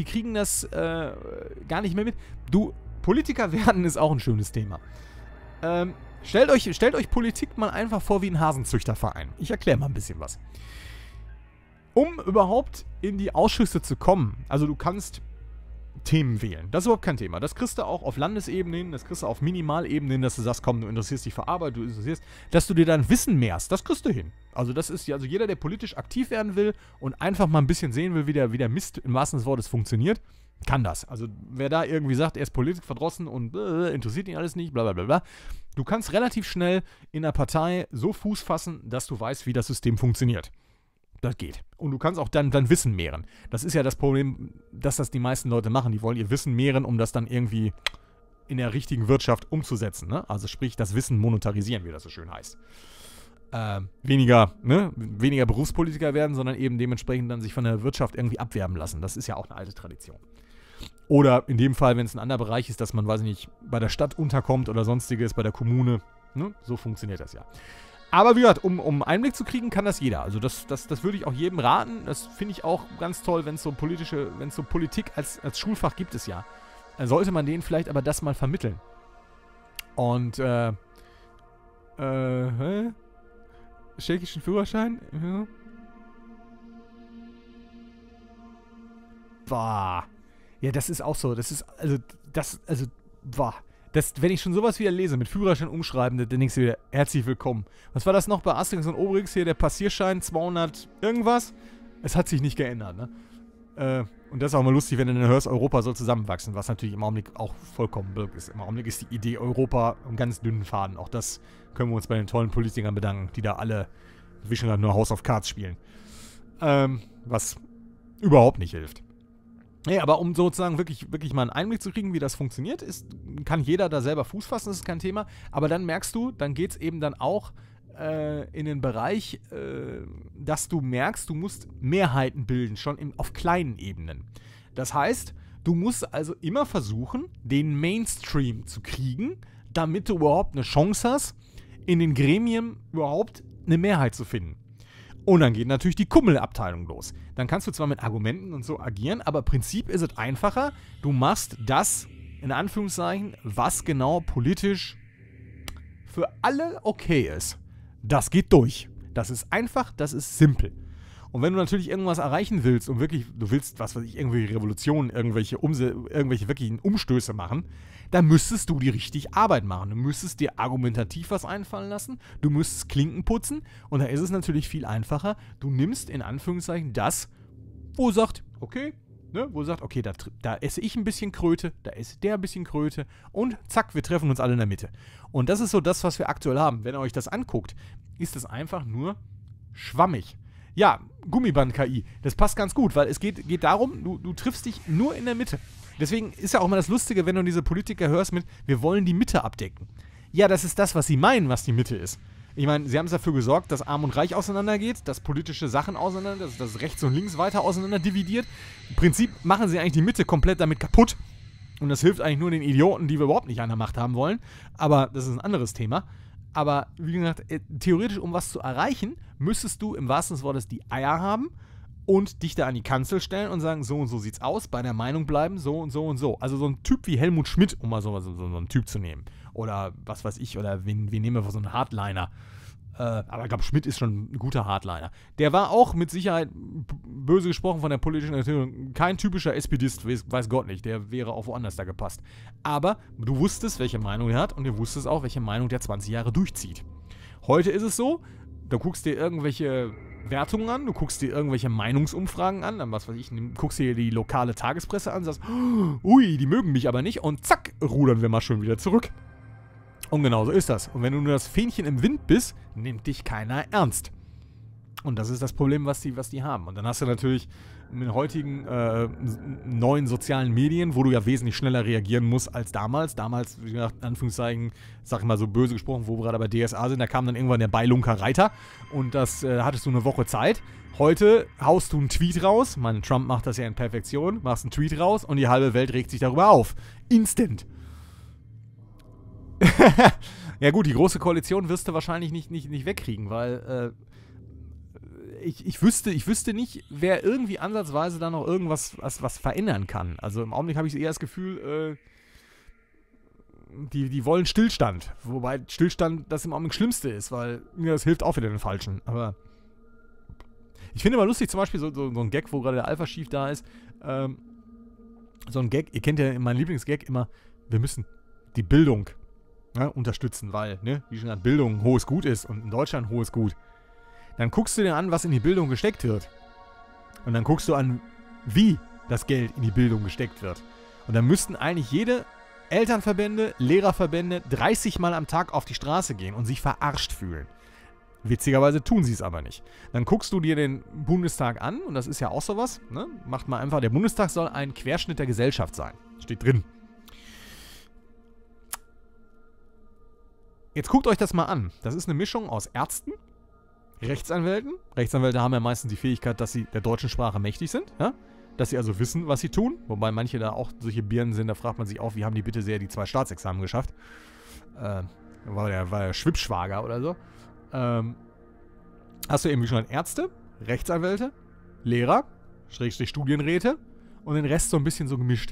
gar nicht mehr mit. Du, Politiker werden ist auch ein schönes Thema. Stellt euch Politik mal einfach vor wie ein Hasenzüchterverein. Ich erkläre mal ein bisschen was. Um überhaupt in die Ausschüsse zu kommen, also du kannst Themen wählen. Das ist überhaupt kein Thema. Das kriegst du auch auf Landesebene hin, das kriegst du auf Minimalebene hin, dass du sagst, komm, du interessierst dich für Arbeit, du interessierst, dass du dir dann Wissen mehrst, das kriegst du hin. Also das ist ja, also jeder, der politisch aktiv werden will und einfach mal ein bisschen sehen will, wie der Mist im wahrsten Sinne des Wortes funktioniert, kann das. Also wer da irgendwie sagt, er ist politikverdrossen und interessiert ihn alles nicht, bla bla bla bla, du kannst relativ schnell in der Partei so Fuß fassen, dass du weißt, wie das System funktioniert. Das geht. Und du kannst auch dann Wissen mehren. Das ist ja das Problem, dass das die meisten Leute machen. Die wollen ihr Wissen mehren, um das dann irgendwie in der richtigen Wirtschaft umzusetzen. Ne? Also sprich, das Wissen monetarisieren, wie das so schön heißt. Weniger Berufspolitiker werden, sondern eben dementsprechend dann sich von der Wirtschaft irgendwie abwerben lassen. Das ist ja auch eine alte Tradition. Oder in dem Fall, wenn es ein anderer Bereich ist, dass man, weiß ich nicht, bei der Stadt unterkommt oder sonstiges, bei der Kommune. Ne? So funktioniert das ja. Aber wie gesagt, um Einblick zu kriegen, kann das jeder. Also das würde ich auch jedem raten. Das finde ich auch ganz toll, wenn es so Politik als Schulfach gibt es ja. Dann sollte man denen vielleicht aber das mal vermitteln. Und, tschechischen Führerschein? Ja. Boah. Ja, das ist auch so. Das ist, boah. Wenn ich schon sowas wieder lese, mit Führerschein umschreiben, dann denkst du wieder, herzlich willkommen. Was war das noch bei Asterix und Obelix hier, der Passierschein 200 irgendwas? Es hat sich nicht geändert, ne? Und das ist auch mal lustig, wenn du dann hörst, Europa soll zusammenwachsen, was natürlich im Augenblick auch vollkommen blöd ist. Im Augenblick ist die Idee Europa einen ganz dünnen Faden. Auch das können wir uns bei den tollen Politikern bedanken, die da alle wie schon nur House of Cards spielen. Was überhaupt nicht hilft. Nee, aber um sozusagen wirklich mal einen Einblick zu kriegen, wie das funktioniert, kann jeder da selber Fuß fassen, das ist kein Thema. Aber dann merkst du, dann geht es eben dann auch in den Bereich, dass du merkst, du musst Mehrheiten bilden, schon auf kleinen Ebenen. Das heißt, du musst also immer versuchen, den Mainstream zu kriegen, damit du überhaupt eine Chance hast, in den Gremien überhaupt eine Mehrheit zu finden. Und dann geht natürlich die Kummelabteilung los. Dann kannst du zwar mit Argumenten und so agieren, aber im Prinzip ist es einfacher. Du machst das, in Anführungszeichen, was genau politisch für alle okay ist. Das geht durch. Das ist einfach, das ist simpel. Und wenn du natürlich irgendwas erreichen willst und wirklich, du willst, was weiß ich, irgendwelche Revolutionen, irgendwelche wirklichen Umstöße machen, dann müsstest du die richtig Arbeit machen. Du müsstest dir argumentativ was einfallen lassen, du müsstest Klinken putzen und da ist es natürlich viel einfacher. Du nimmst in Anführungszeichen das, wo sagt, okay, da esse ich ein bisschen Kröte, da esse der ein bisschen Kröte und zack, wir treffen uns alle in der Mitte. Und das ist so das, was wir aktuell haben. Wenn ihr euch das anguckt, ist es einfach nur schwammig. Ja, Gummiband-KI, das passt ganz gut, weil es geht darum, du triffst dich nur in der Mitte. Deswegen ist ja auch immer das Lustige, wenn du diese Politiker hörst mit, wir wollen die Mitte abdecken. Ja, das ist das, was sie meinen, was die Mitte ist. Ich meine, sie haben es dafür gesorgt, dass Arm und Reich auseinandergeht, dass politische Sachen auseinander, dass rechts und links weiter auseinander dividiert. Im Prinzip machen sie eigentlich die Mitte komplett damit kaputt. Und das hilft eigentlich nur den Idioten, die wir überhaupt nicht an der Macht haben wollen. Aber das ist ein anderes Thema. Aber wie gesagt, theoretisch, um was zu erreichen, müsstest du im wahrsten Sinne des Wortes die Eier haben und dich da an die Kanzel stellen und sagen, so und so sieht's aus, bei der Meinung bleiben, so und so und so. Also so ein Typ wie Helmut Schmidt, um mal so einen Typ zu nehmen. Oder was weiß ich, oder wen nehmen wir für so einen Hardliner? Aber ich glaube, Schmidt ist schon ein guter Hardliner. Der war auch mit Sicherheit, böse gesprochen von der politischen Erziehung, kein typischer SPDist, weiß Gott nicht, der wäre auch woanders da gepasst. Aber du wusstest, welche Meinung er hat und du wusstest auch, welche Meinung der 20 Jahre durchzieht. Heute ist es so, du guckst dir irgendwelche Wertungen an, du guckst dir irgendwelche Meinungsumfragen an, dann was weiß ich, guckst dir die lokale Tagespresse an, sagst, ui, die mögen mich aber nicht und zack, rudern wir mal schon wieder zurück. Und genau so ist das. Und wenn du nur das Fähnchen im Wind bist, nimmt dich keiner ernst. Und das ist das Problem, was die haben. Und dann hast du natürlich mit den heutigen neuen sozialen Medien, wo du ja wesentlich schneller reagieren musst als damals. Damals, wie gesagt, in Anführungszeichen, sag ich mal so böse gesprochen, wo wir gerade bei DSA sind, da kam dann irgendwann der Beilunker Reiter und das hattest du eine Woche Zeit. Heute haust du einen Tweet raus, Trump macht das ja in Perfektion, machst einen Tweet raus und die halbe Welt regt sich darüber auf. Instant. Ja gut, die große Koalition wirst du wahrscheinlich nicht wegkriegen, weil ich wüsste nicht, wer irgendwie ansatzweise da noch irgendwas was verändern kann. Also im Augenblick habe ich eher das Gefühl, die wollen Stillstand. Wobei Stillstand das im Augenblick Schlimmste ist, weil mir das hilft auch wieder den Falschen. Aber ich finde immer lustig, zum Beispiel so ein Gag, wo gerade der Alpha-Chief da ist. So ein Gag, ihr kennt ja meinen Lieblingsgag immer, wir müssen die Bildung unterstützen, weil, wie schon gesagt, Bildung ein hohes Gut ist und in Deutschland ein hohes Gut. Dann guckst du dir an, was in die Bildung gesteckt wird. Und dann guckst du an, wie das Geld in die Bildung gesteckt wird. Und dann müssten eigentlich jede Elternverbände, Lehrerverbände 30 Mal am Tag auf die Straße gehen und sich verarscht fühlen. Witzigerweise tun sie es aber nicht. Dann guckst du dir den Bundestag an, und das ist ja auch sowas, macht mal einfach, der Bundestag soll ein Querschnitt der Gesellschaft sein. Steht drin. Jetzt guckt euch das mal an. Das ist eine Mischung aus Ärzten, Rechtsanwälten. Rechtsanwälte haben ja meistens die Fähigkeit, dass sie der deutschen Sprache mächtig sind, ja? Dass sie also wissen, was sie tun. Wobei manche da auch solche Birnen sind, da fragt man sich auch, wie haben die bitte sehr die 2 Staatsexamen geschafft? War der Schwippschwager oder so. Hast du eben wie schon Ärzte, Rechtsanwälte, Lehrer, Studienräte und den Rest so ein bisschen so gemischt.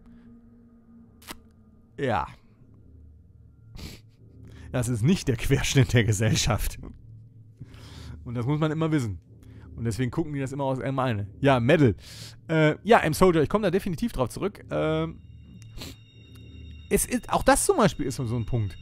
Ja. Das ist nicht der Querschnitt der Gesellschaft. Und das muss man immer wissen. Und deswegen gucken die das immer aus M1. Ja, Medal. Ja, M-Soldier, ich komme da definitiv drauf zurück. Es ist, auch das zum Beispiel ist so ein Punkt.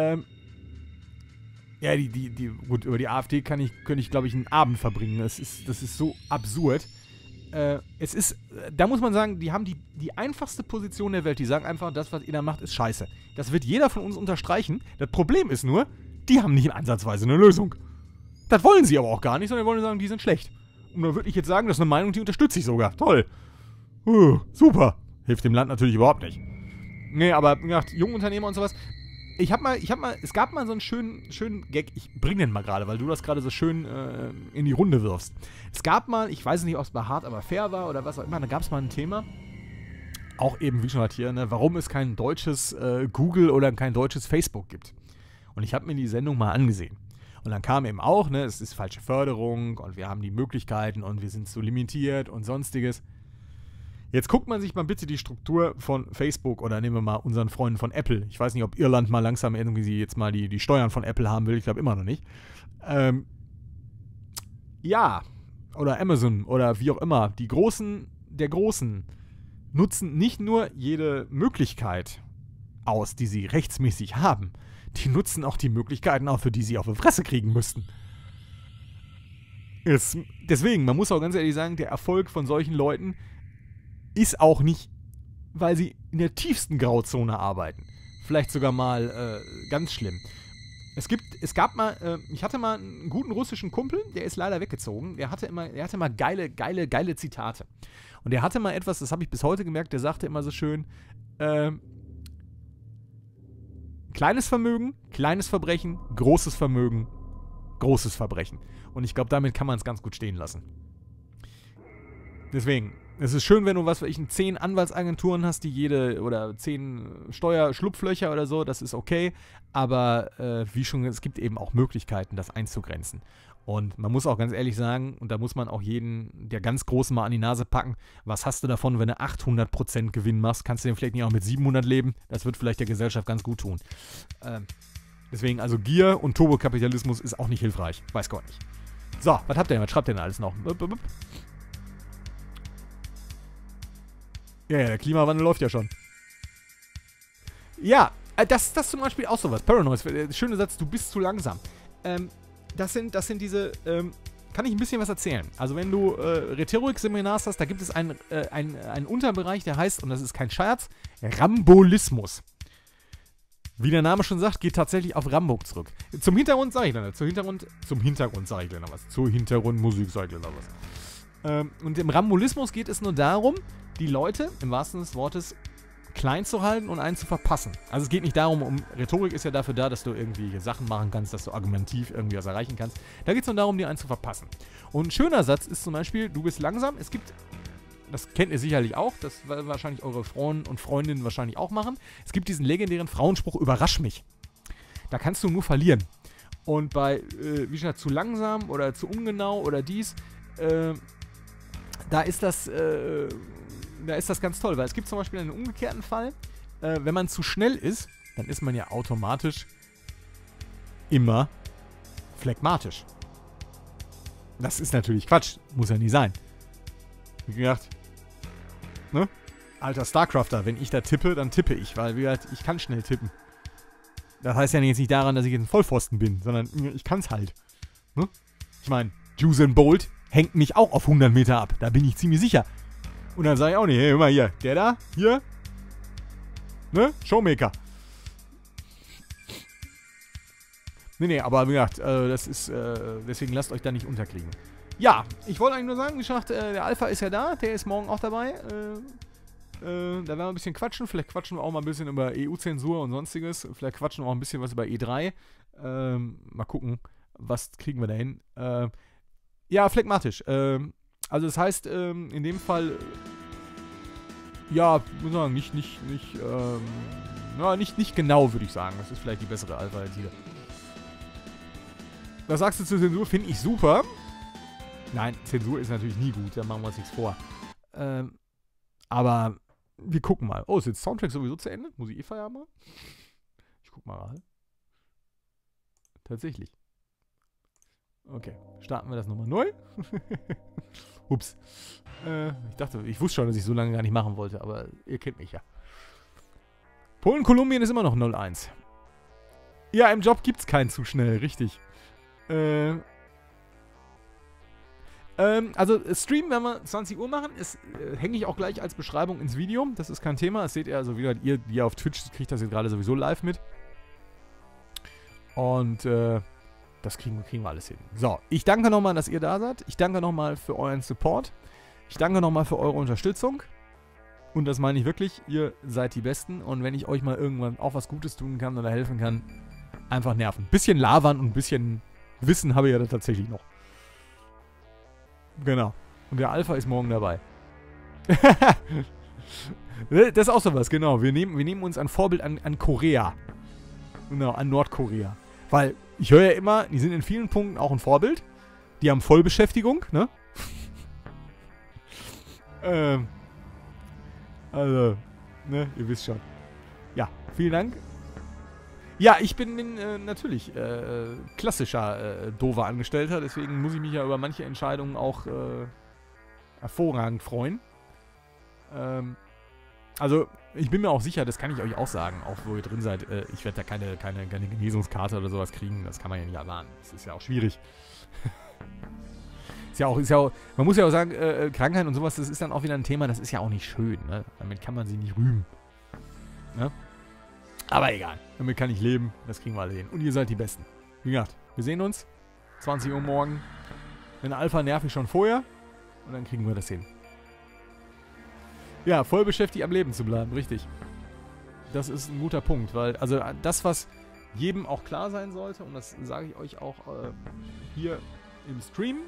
Ja, gut, über die AfD könnte ich, glaube ich, einen Abend verbringen. Das ist so absurd. Da muss man sagen, die haben die einfachste Position der Welt. Die sagen einfach, das, was ihr da macht, ist scheiße. Das wird jeder von uns unterstreichen. Das Problem ist nur, die haben nicht ansatzweise eine Lösung. Das wollen sie aber auch gar nicht, sondern wollen sagen, die sind schlecht. Und dann würde ich jetzt sagen, das ist eine Meinung, die unterstütze ich sogar. Toll. Super. Hilft dem Land natürlich überhaupt nicht. Nee, aber wie gesagt, Jungunternehmer und sowas. Es gab mal so einen schönen Gag, ich bring den mal gerade, weil du das gerade so schön in die Runde wirfst. Es gab mal, ich weiß nicht, ob es bei Hart aber fair war oder was auch immer, da gab es mal ein Thema, auch eben wie schon halt hier, ne, warum es kein deutsches Google oder kein deutsches Facebook gibt. Und ich habe mir die Sendung mal angesehen. Und dann kam eben auch, ne, es ist falsche Förderung und wir haben die Möglichkeiten und wir sind so limitiert und sonstiges. Jetzt guckt man sich mal bitte die Struktur von Facebook oder nehmen wir mal unseren Freunden von Apple. Ich weiß nicht, ob Irland mal langsam irgendwie jetzt mal die Steuern von Apple haben will. Ich glaube immer noch nicht. Ja, oder Amazon oder wie auch immer. Die Großen der Großen nutzen nicht nur jede Möglichkeit aus, die sie rechtsmäßig haben. Die nutzen auch die Möglichkeiten auf, für die sie auf die Fresse kriegen müssten. Deswegen, man muss auch ganz ehrlich sagen, der Erfolg von solchen Leuten ist auch nicht, weil sie in der tiefsten Grauzone arbeiten. Vielleicht sogar mal ganz schlimm. Ich hatte mal einen guten russischen Kumpel, der ist leider weggezogen. Der hatte mal geile Zitate. Und der hatte mal etwas, das habe ich bis heute gemerkt, der sagte immer so schön, kleines Vermögen, kleines Verbrechen, großes Vermögen, großes Verbrechen. Und ich glaube, damit kann man es ganz gut stehen lassen. Deswegen, es ist schön, wenn du 10 Anwaltsagenturen hast, oder 10 Steuerschlupflöcher oder so, das ist okay. Aber wie schon, es gibt eben auch Möglichkeiten, das einzugrenzen. Und man muss auch ganz ehrlich sagen, und da muss man auch jeden der ganz Großen mal an die Nase packen, was hast du davon, wenn du 800% Gewinn machst? Kannst du denn vielleicht nicht auch mit 700 leben? Das wird vielleicht der Gesellschaft ganz gut tun. Deswegen, also Gier und Turbokapitalismus ist auch nicht hilfreich. Weiß Gott nicht. So, was habt ihr denn? Was schreibt ihr denn alles noch? Ja, der Klimawandel läuft ja schon. Ja, das zum Beispiel auch sowas. Paranoid, schöner Satz, du bist zu langsam. Das sind diese, kann ich ein bisschen was erzählen. Also wenn du Rhetorik-Seminars hast, da gibt es einen Unterbereich, der heißt, und das ist kein Scherz, Rambolismus. Wie der Name schon sagt, geht tatsächlich auf Rambo zurück. Zum Hintergrund sage ich dann was. Zur Hintergrundmusik sage ich dann was. Und im Rambolismus geht es nur darum, die Leute, im wahrsten Sinne des Wortes, klein zu halten und einen zu verpassen. Also es geht nicht darum, Rhetorik ist ja dafür da, dass du irgendwie Sachen machen kannst, dass du argumentativ irgendwie was erreichen kannst. Da geht es nur darum, dir einen zu verpassen. Und ein schöner Satz ist zum Beispiel, du bist langsam, es gibt, das kennt ihr sicherlich auch, das werden wahrscheinlich eure Freunde und Freundinnen wahrscheinlich auch machen, es gibt diesen legendären Frauenspruch, überrasch mich. Da kannst du nur verlieren. Und bei, wie gesagt, zu langsam oder zu ungenau oder dies, da ist das ganz toll, weil es gibt zum Beispiel einen umgekehrten Fall, wenn man zu schnell ist, dann ist man ja automatisch immer phlegmatisch. Das ist natürlich Quatsch, muss ja nie sein. Wie gesagt, ne? Alter Starcrafter, wenn ich da tippe, dann tippe ich, weil wie gesagt, ich kann schnell tippen. Das heißt ja jetzt nicht daran, dass ich jetzt ein Vollpfosten bin, sondern ich kann es halt. Ne? Ich meine, Usain Bolt hängt mich auch auf 100 Meter ab, da bin ich ziemlich sicher. Und dann sage ich auch nicht, hey, hör mal hier, der da, hier, ne, Showmaker. Nee, aber wie gesagt, das ist, deswegen lasst euch da nicht unterkriegen. Ja, ich wollte eigentlich nur sagen, wie gesagt, der Alpha ist ja da, der ist morgen auch dabei. Da werden wir ein bisschen quatschen, vielleicht quatschen wir auch mal ein bisschen über EU-Zensur und sonstiges, vielleicht quatschen wir auch ein bisschen was über E3. Mal gucken, was kriegen wir da hin. Ja, phlegmatisch, also das heißt, in dem Fall, ja, muss sagen, nicht genau, würde ich sagen. Das ist vielleicht die bessere Alternative. Was sagst du zur Zensur? Finde ich super. Nein, Zensur ist natürlich nie gut, da machen wir uns nichts vor. Aber wir gucken mal. Oh, ist jetzt Soundtrack sowieso zu Ende? Muss ich Feierabend machen? Ich guck mal rein. Tatsächlich. Okay, starten wir das nochmal neu. Ups. Ich wusste schon, dass ich so lange gar nicht machen wollte, aber ihr kennt mich ja. Polen-Kolumbien ist immer noch 0-1. Ja, im Job gibt's keinen zu schnell, richtig. Also Stream werden wir 20 Uhr machen, hänge ich auch gleich als Beschreibung ins Video, das ist kein Thema, das seht ihr also wieder, ihr auf Twitch kriegt das jetzt gerade sowieso live mit. Und das kriegen wir alles hin. So, ich danke nochmal, dass ihr da seid, ich danke nochmal für euren Support, ich danke nochmal für eure Unterstützung Und das meine ich wirklich, ihr seid die Besten. Und wenn ich euch mal irgendwann auch was Gutes tun kann oder helfen kann, einfach nerven. Ein bisschen labern und ein bisschen Wissen habe ich ja da tatsächlich noch. Genau. Und der Alpha ist morgen dabei. Das ist auch sowas, genau. Wir nehmen uns ein Vorbild an Korea. Genau, an Nordkorea. Weil, ich höre ja immer, die sind in vielen Punkten auch ein Vorbild. Die haben Vollbeschäftigung, ne? Also, ne, ihr wisst schon. Ja, vielen Dank. Ja, ich bin natürlich klassischer doofer Angestellter, deswegen muss ich mich ja über manche Entscheidungen auch hervorragend freuen. Also, ich bin mir auch sicher, das kann ich euch auch sagen, auch wo ihr drin seid, ich werde da keine Genesungskarte oder sowas kriegen, das kann man ja nicht erwarten. Das ist ja auch schwierig. Ist ja auch, man muss ja auch sagen, Krankheit und sowas, das ist dann auch wieder ein Thema, das ist ja auch nicht schön, ne? Damit kann man sie nicht rühmen. Ne? Aber egal, damit kann ich leben, das kriegen wir alle hin. Und ihr seid die Besten. Wie gesagt, wir sehen uns, 20 Uhr morgen. Den Alpha nerv ich schon vorher und dann kriegen wir das hin. Ja, voll beschäftigt am Leben zu bleiben, richtig. Das ist ein guter Punkt, weil, also das, was jedem auch klar sein sollte, und das sage ich euch auch hier im Stream,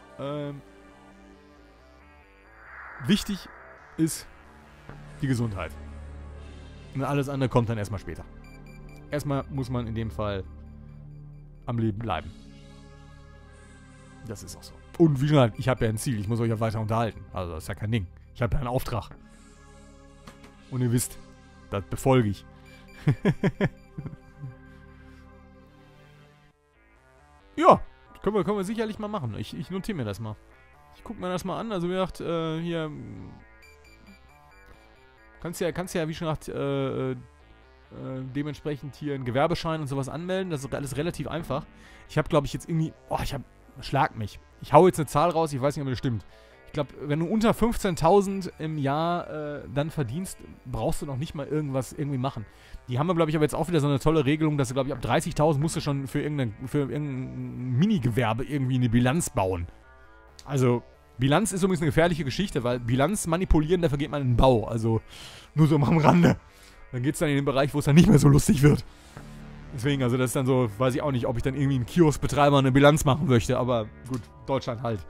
wichtig ist die Gesundheit. Und alles andere kommt dann erstmal später. Erstmal muss man in dem Fall am Leben bleiben. Das ist auch so. Und wie gesagt, ich habe ja ein Ziel. Ich muss euch ja weiter unterhalten. Also das ist ja kein Ding. Ich habe ja einen Auftrag. Und ihr wisst, das befolge ich. Ja, können wir sicherlich mal machen. Ich notiere mir das mal. Ich gucke mir das mal an. Also wie gesagt, hier... Kannst ja, wie schon gesagt, dementsprechend hier einen Gewerbeschein und sowas anmelden. Das ist alles relativ einfach. Ich habe, glaube ich, jetzt irgendwie... Oh, schlag mich. Ich hau jetzt eine Zahl raus, ich weiß nicht, ob das stimmt. Ich glaube, wenn du unter 15.000 im Jahr dann verdienst, brauchst du noch nicht mal irgendwas irgendwie machen. Die haben, glaube ich, aber jetzt auch wieder so eine tolle Regelung, dass du, glaube ich, ab 30.000 musst du schon für irgendein Minigewerbe irgendwie eine Bilanz bauen. Also... Bilanz ist übrigens eine gefährliche Geschichte, weil Bilanz manipulieren, dafür geht man in den Bau. Also nur so mal am Rande. Dann geht es dann in den Bereich, wo es dann nicht mehr so lustig wird. Deswegen, also das ist dann so, weiß ich auch nicht, ob ich dann irgendwie einen Kioskbetreiber eine Bilanz machen möchte. Aber gut, Deutschland halt.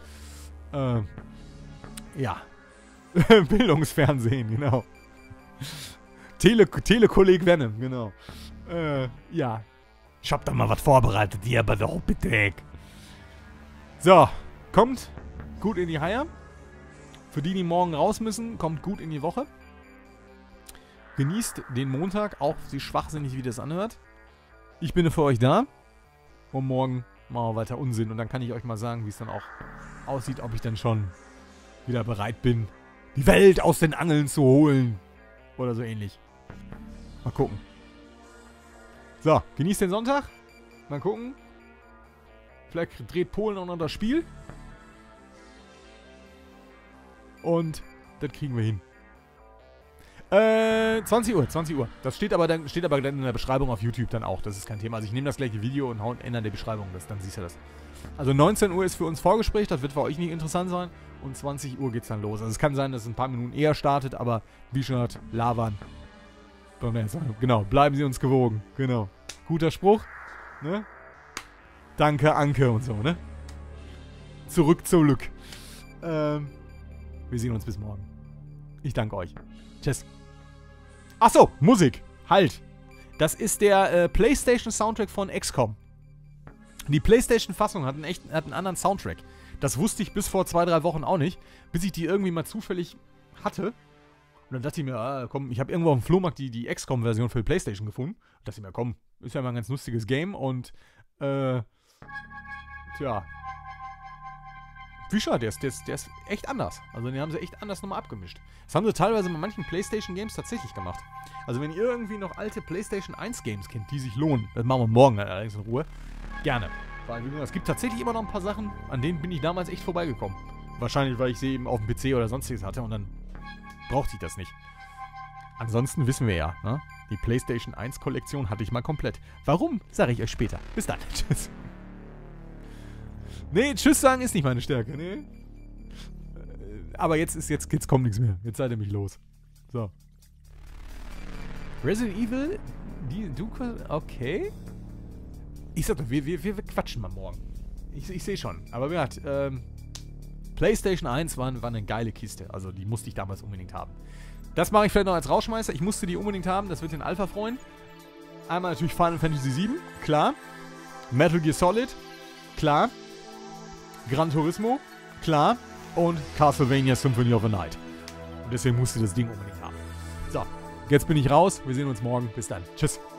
Ja. Bildungsfernsehen, genau. Telekolleg Venom, genau. Ja. Ich hab da mal was vorbereitet hier, aber doch bitte. So, kommt gut in die Haie. Für die morgen raus müssen, kommt gut in die Woche. Genießt den Montag, auch wie schwachsinnig wie das anhört. Ich bin für euch da. Und morgen machen wir weiter Unsinn. Und dann kann ich euch mal sagen, wie es dann auch aussieht, ob ich dann schon wieder bereit bin, die Welt aus den Angeln zu holen. Oder so ähnlich. Mal gucken. So, genießt den Sonntag. Mal gucken. Vielleicht dreht Polen auch noch das Spiel. Und das kriegen wir hin. 20 Uhr. Das steht aber dann in der Beschreibung auf YouTube dann auch. Das ist kein Thema. Also ich nehme das gleiche Video und ändere die Beschreibung. Dann siehst du das. Also 19 Uhr ist für uns Vorgespräch. Das wird für euch nicht interessant sein. Und 20 Uhr geht's dann los. Also es kann sein, dass es ein paar Minuten eher startet. Aber wie schon hat, labern. Genau, bleiben Sie uns gewogen. Genau. Guter Spruch. Ne? Danke, Anke und so, ne? Zurück zum Glück. Wir sehen uns bis morgen. Ich danke euch. Tschüss. Achso, Musik. Halt. Das ist der PlayStation-Soundtrack von XCOM. Die PlayStation-Fassung hat einen anderen Soundtrack. Das wusste ich bis vor 2-3 Wochen auch nicht, bis ich die irgendwie mal zufällig hatte. Und dann dachte ich mir, komm, ich habe irgendwo auf dem Flohmarkt die XCOM-Version für die PlayStation gefunden. Und dachte ich mir, komm, ist ja mal ein ganz lustiges Game und, tja. Wie schade, der ist echt anders. Also den haben sie echt anders nochmal abgemischt. Das haben sie teilweise bei manchen PlayStation-Games tatsächlich gemacht. Also wenn ihr irgendwie noch alte PlayStation 1-Games kennt, die sich lohnen, das machen wir morgen allerdings in Ruhe, gerne. Weil es gibt tatsächlich immer noch ein paar Sachen, an denen bin ich damals echt vorbeigekommen. Wahrscheinlich, weil ich sie eben auf dem PC oder sonstiges hatte und dann brauchte ich das nicht. Ansonsten wissen wir ja, ne? Die PlayStation 1-Kollektion hatte ich mal komplett. Warum? Sage ich euch später. Bis dann. Tschüss. Nee, Tschüss sagen ist nicht meine Stärke, ne? Aber jetzt kommt nichts mehr. Jetzt seid ihr mich los. So. Resident Evil, okay. Ich sag doch, wir quatschen mal morgen. Ich sehe schon. Aber wie gesagt, PlayStation 1 war eine geile Kiste. Also die musste ich damals unbedingt haben. Das mache ich vielleicht noch als Rauschmeister. Ich musste die unbedingt haben. Das wird den Alpha freuen. Einmal natürlich Final Fantasy 7. Klar. Metal Gear Solid. Klar. Gran Turismo. Klar. Und Castlevania Symphony of the Night. Und deswegen musste das Ding unbedingt haben. So. Jetzt bin ich raus. Wir sehen uns morgen. Bis dann. Tschüss.